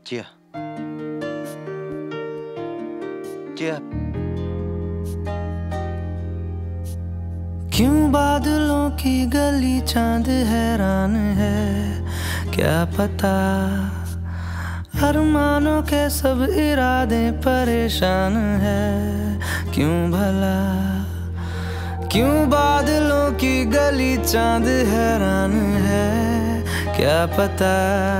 जी हाँ। जी हाँ। क्यों बादलों की गली चांद हैरान है, क्या पता अरमानों के सब इरादे परेशान है। क्यों भला, क्यों बादलों की गली चांद हैरान है, क्या पता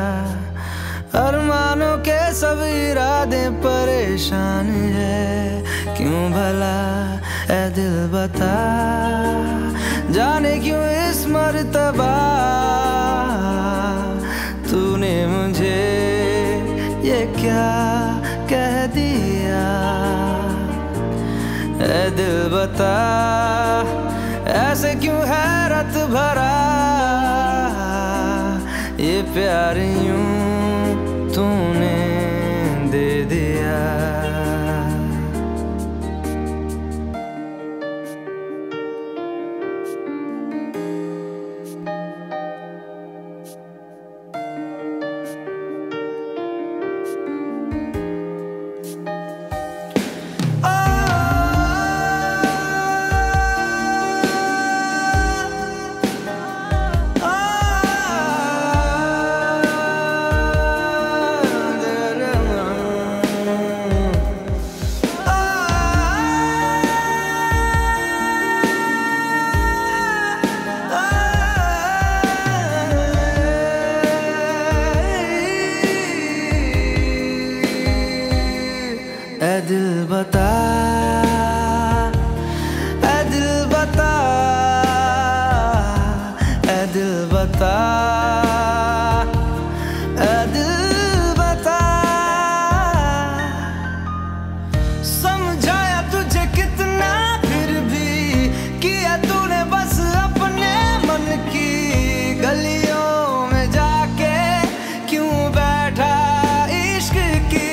अरमानों के सब इरादे परेशान है। क्यों भला ऐ दिल बता, जाने क्यों इस मर्तबा तूने मुझे ये क्या कह दिया। ऐ दिल बता, ऐसे क्यों हैरत भरा ये प्यार यूं तूने दे दिया। ऐ दिल बता, ऐ दिल बता, ऐ दिल बता, ऐ दिल बता। समझाया तुझे कितना फिर भी किया तूने बस अपने मन की गलियों में जाके क्यों बैठा इश्क की।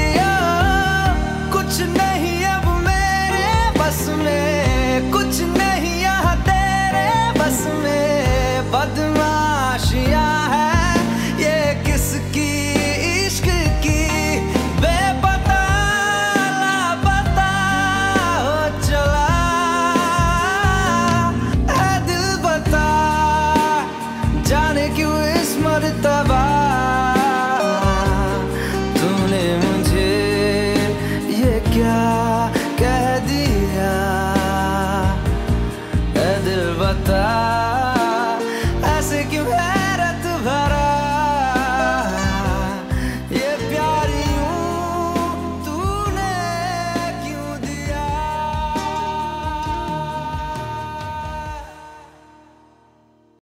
कुछ नहीं अब मेरे बस में, कुछ नहीं यहाँ तेरे बस में। बदमाशियाँ है ये किसकी इश्क की, बेपता लापता हो चला। ऐ दिल बता, जाने क्यों इस मर्तबा तूने मुझे ये क्या कह दिया। ऐ दिल बता।